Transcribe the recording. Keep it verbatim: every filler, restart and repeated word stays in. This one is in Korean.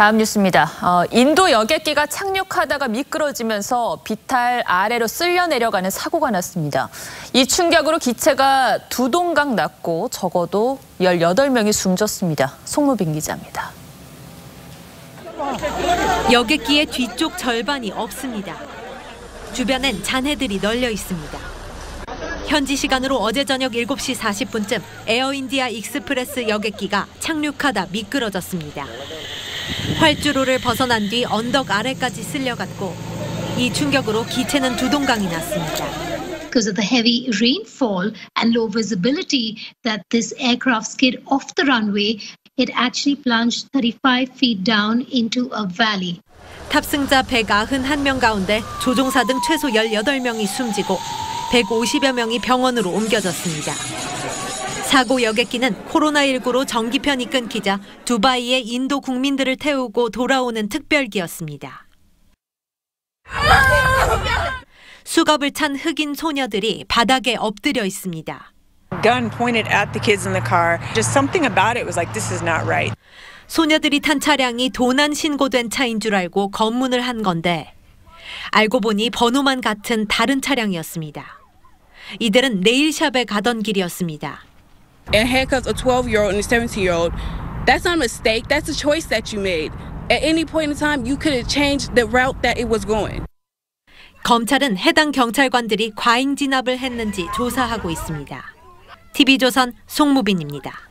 다음 뉴스입니다. 어, 인도 여객기가 착륙하다가 미끄러지면서 비탈 아래로 쓸려 내려가는 사고가 났습니다. 이 충격으로 기체가 두 동강 났고 적어도 열여덟 명이 숨졌습니다. 송무빈 기자입니다. 여객기의 뒤쪽 절반이 없습니다. 주변엔 잔해들이 널려 있습니다. 현지 시간으로 어제 저녁 일곱 시 사십 분쯤 에어인디아 익스프레스 여객기가 착륙하다 미끄러졌습니다. 활주로를 벗어난 뒤 언덕 아래까지 쓸려갔고 이 충격으로 기체는 두 동강이 났습니다. Because of the heavy rainfall and low visibility that this aircraft skid off the runway, it actually plunged thirty-five feet down into a valley. 탑승자 백구십일 명 가운데 조종사 등 최소 열여덟 명이 숨지고 백오십여 명이 병원으로 옮겨졌습니다. 사고 여객기는 코로나십구로 전기편이 끊기자 두바이에 인도 국민들을 태우고 돌아오는 특별기였습니다. 수갑을 찬 흑인 소녀들이 바닥에 엎드려 있습니다. Gun pointed at the kids in the car. Just something about it was like this is not right. 소녀들이 탄 차량이 도난 신고된 차인 줄 알고 검문을 한 건데 알고 보니 번호만 같은 다른 차량이었습니다. 이들은 네일샵에 가던 길이었습니다. And handcuffs a twelve-year-old and a seventeen-year-old. That's not a mistake. That's a choice that you made. At any point in time, you could have changed the route that it was going. 검찰은 해당 경찰관들이 과잉 진압을 했는지 조사하고 있습니다. 티비조선 송무빈입니다.